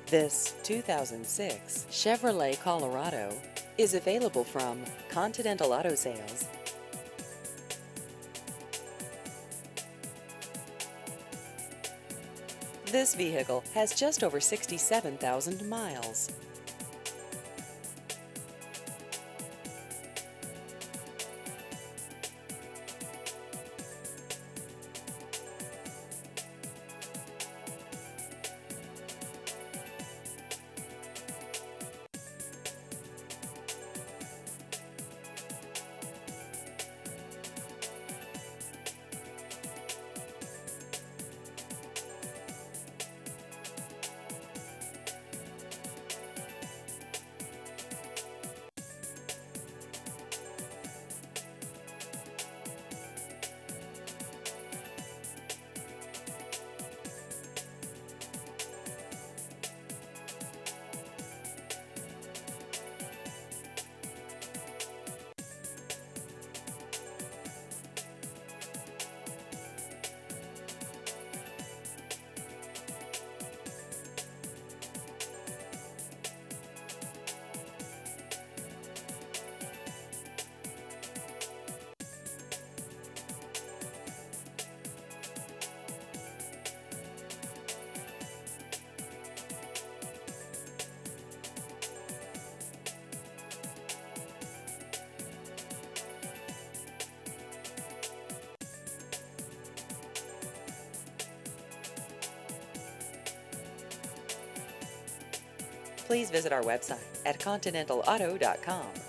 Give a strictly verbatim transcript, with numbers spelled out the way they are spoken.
This two thousand six Chevrolet Colorado is available from Continental Auto Sales. This vehicle has just over sixty-seven thousand miles. Please visit our website at continental auto dot com.